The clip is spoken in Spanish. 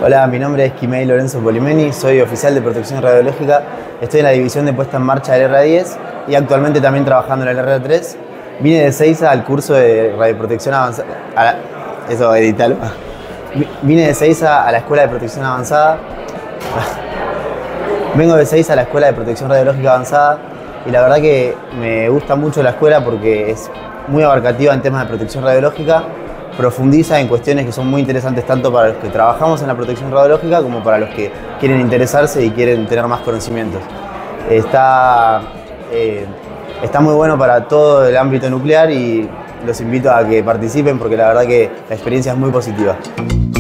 Hola, mi nombre es Quimei Lorenzo Polimeni, soy oficial de protección radiológica, estoy en la división de puesta en marcha del RA10 y actualmente también trabajando en el RA3. Vine de Ezeiza al curso de radioprotección avanzada. Eso, editalo. Vine de Ezeiza a la escuela de protección avanzada. Vengo de Ezeiza a la escuela de protección radiológica avanzada y la verdad que me gusta mucho la escuela porque es muy abarcativa en temas de protección radiológica. Profundiza en cuestiones que son muy interesantes tanto para los que trabajamos en la protección radiológica como para los que quieren interesarse y quieren tener más conocimientos. Está muy bueno para todo el ámbito nuclear y los invito a que participen porque la verdad que la experiencia es muy positiva.